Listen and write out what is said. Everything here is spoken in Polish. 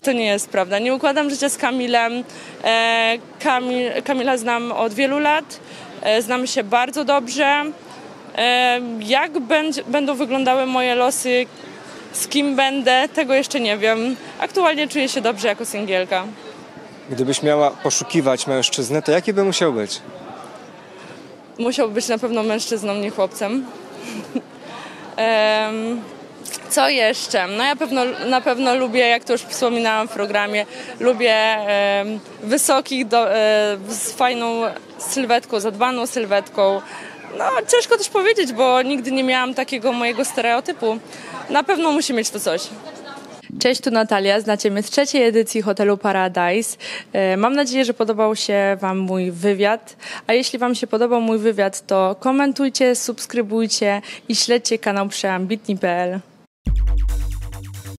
to nie jest prawda. Nie układam życia z Kamilem. Kamila znam od wielu lat. Znamy się bardzo dobrze. Jak będą wyglądały moje losy, z kim będę, tego jeszcze nie wiem. Aktualnie czuję się dobrze jako singielka. Gdybyś miała poszukiwać mężczyznę, to jaki by musiał być? Musiał być na pewno mężczyzną, nie chłopcem. Co jeszcze? No ja na pewno lubię, jak to już wspominałam w programie, lubię wysokich, z fajną sylwetką, zadbaną sylwetką. No ciężko też powiedzieć, bo nigdy nie miałam takiego mojego stereotypu. Na pewno musi mieć to coś. Cześć, tu Natalia. Znacie mnie z 3. edycji Hotelu Paradise. Mam nadzieję, że podobał się Wam mój wywiad. A jeśli Wam się podobał mój wywiad, to komentujcie, subskrybujcie i śledźcie kanał przeambitni.pl.